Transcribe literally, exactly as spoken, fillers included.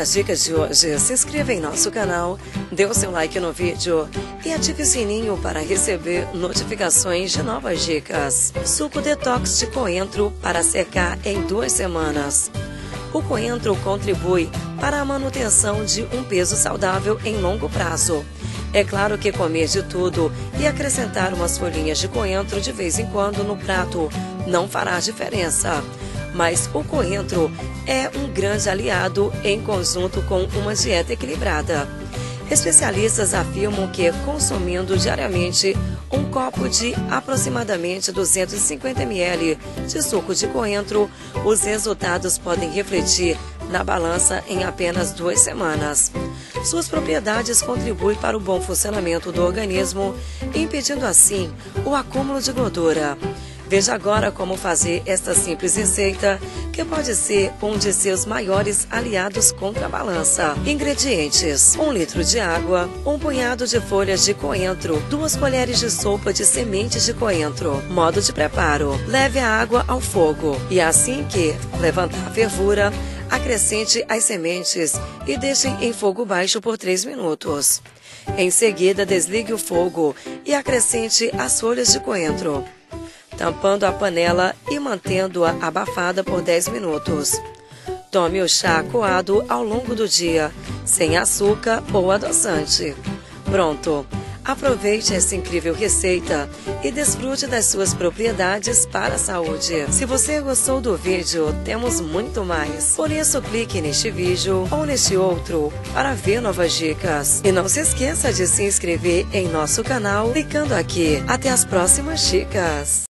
nas dicas de hoje, se inscreva em nosso canal, dê o seu like no vídeo e ative o sininho para receber notificações de novas dicas. Suco detox de coentro para secar em duas semanas. O coentro contribui para a manutenção de um peso saudável em longo prazo. É claro que comer de tudo e acrescentar umas folhinhas de coentro de vez em quando no prato não fará diferença. Mas o coentro é um grande aliado em conjunto com uma dieta equilibrada. Especialistas afirmam que, consumindo diariamente um copo de aproximadamente duzentos e cinquenta mililitros de suco de coentro, os resultados podem refletir na balança em apenas duas semanas. Suas propriedades contribuem para o bom funcionamento do organismo, impedindo assim o acúmulo de gordura. Veja agora como fazer esta simples receita, que pode ser um de seus maiores aliados contra a balança. Ingredientes: um litro de água, um punhado de folhas de coentro, duas colheres de sopa de sementes de coentro. Modo de preparo: leve a água ao fogo e assim que levantar a fervura, acrescente as sementes e deixe em fogo baixo por três minutos. Em seguida, desligue o fogo e acrescente as folhas de coentro, tampando a panela e mantendo-a abafada por dez minutos. Tome o chá coado ao longo do dia, sem açúcar ou adoçante. Pronto! Aproveite essa incrível receita e desfrute das suas propriedades para a saúde. Se você gostou do vídeo, temos muito mais. Por isso, clique neste vídeo ou neste outro para ver novas dicas. E não se esqueça de se inscrever em nosso canal clicando aqui. Até as próximas dicas!